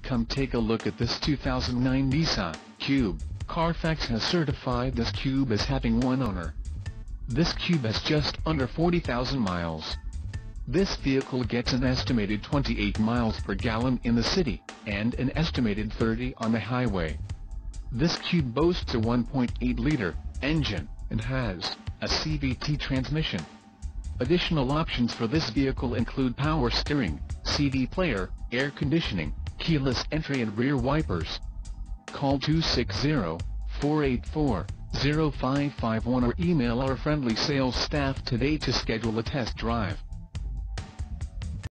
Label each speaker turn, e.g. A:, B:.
A: Come take a look at this 2009 Nissan Cube. Carfax has certified this Cube as having one owner. This Cube has just under 40,000 miles. This vehicle gets an estimated 28 miles per gallon in the city, and an estimated 30 on the highway. This Cube boasts a 1.8-liter engine, and has a CVT transmission. Additional options for this vehicle include power steering, CD player, air conditioning, keyless entry and rear wipers. Call 260-484-0551 or email our friendly sales staff today to schedule a test drive.